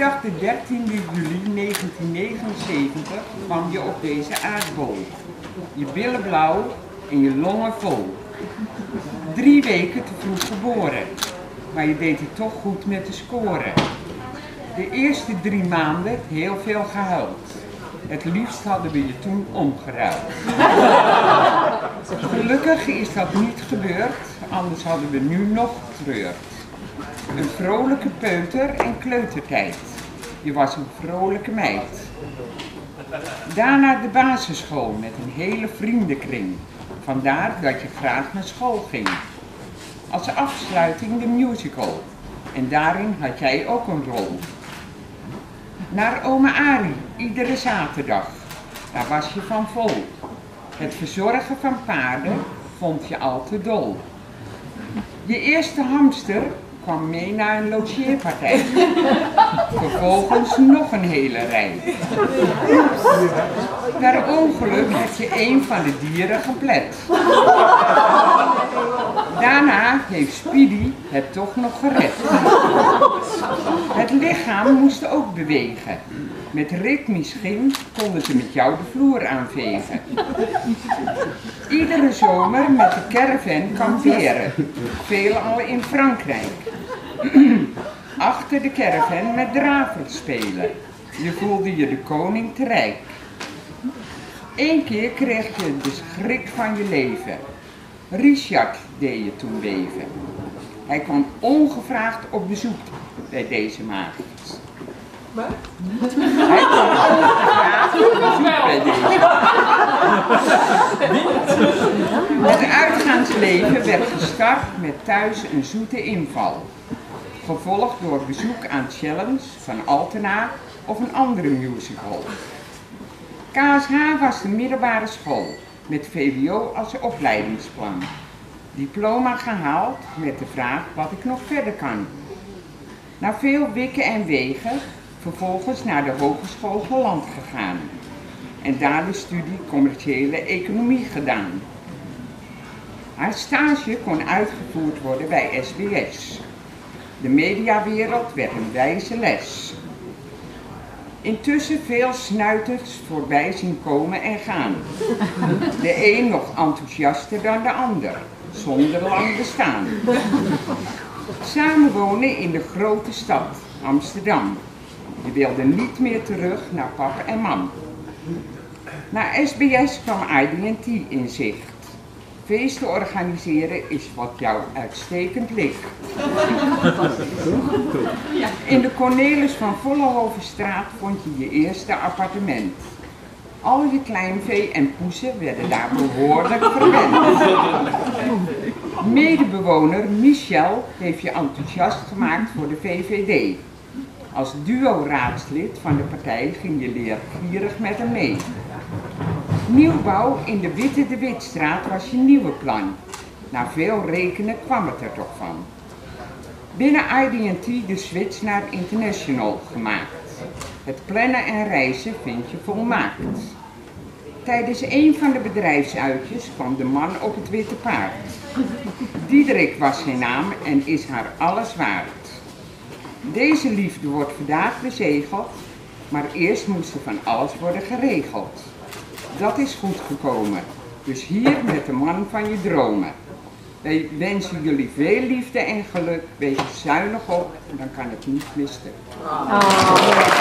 Vrijdag de 13e juli 1979 kwam je op deze aardbol. Je billen blauw en je longen vol. 3 weken te vroeg geboren, maar je deed het toch goed met de scoren. De eerste 3 maanden heel veel gehuild. Het liefst hadden we je toen omgeruild. Gelukkig is dat niet gebeurd, anders hadden we nu nog getreurd. Een vrolijke peuter en kleutertijd. Je was een vrolijke meid. Daarna de basisschool met een hele vriendenkring. Vandaar dat je graag naar school ging. Als afsluiting de musical. En daarin had jij ook een rol. Naar oma Arie, iedere zaterdag. Daar was je van vol. Het verzorgen van paarden vond je al te dol. Je eerste hamster kwam mee naar een logeerpartij. Vervolgens nog een hele rij. Per ongeluk had je een van de dieren geplet. Daarna heeft Speedy het toch nog gered. Het lichaam moest ook bewegen. Met ritmisch ging konden ze met jou de vloer aanvegen. Iedere zomer met de caravan kamperen, veelal in Frankrijk. Achter de caravan met dravers spelen. Je voelde je de koning te rijk. Eén keer kreeg je de schrik van je leven. Richard deed je toen beven. Hij kwam ongevraagd op bezoek bij deze maagd. Wat? Hij kwam ongevraagd op bezoek bij deze maagd. Het uitgaansleven werd gestart met thuis een zoete inval. Gevolgd door bezoek aan Challenge van Altena of een andere musical. KSH was de middelbare school, met VWO als opleidingsplan. Diploma gehaald met de vraag wat ik nog verder kan. Na veel wikken en wegen, vervolgens naar de Hogeschool Holland gegaan. En daar de studie commerciële economie gedaan. Haar stage kon uitgevoerd worden bij SBS. De mediawereld werd een wijze les. Intussen veel snuiters voorbij zien komen en gaan. De een nog enthousiaster dan de ander, zonder lang bestaan. Samenwonen in de grote stad, Amsterdam. Je wilde niet meer terug naar pap en mam. Na SBS kwam IDT in zicht. Feesten organiseren is wat jou uitstekend ligt. In de Cornelis van Vollenhovenstraat vond je je eerste appartement. Al je kleinvee en poesen werden daar behoorlijk verwend. Medebewoner Michel heeft je enthousiast gemaakt voor de VVD. Als duo-raadslid van de partij ging je leergierig met hem mee. Nieuwbouw in de Witte de Witstraat was je nieuwe plan. Na veel rekenen kwam het er toch van. Binnen IDT de switch naar International gemaakt. Het plannen en reizen vind je volmaakt. Tijdens een van de bedrijfsuitjes kwam de man op het witte paard. Diederik was zijn naam en is haar alles waard. Deze liefde wordt vandaag bezegeld, maar eerst moest er van alles worden geregeld. Dat is goed gekomen, dus hier met de man van je dromen. Wij wensen jullie veel liefde en geluk, wees zuinig op, dan kan het niet misten.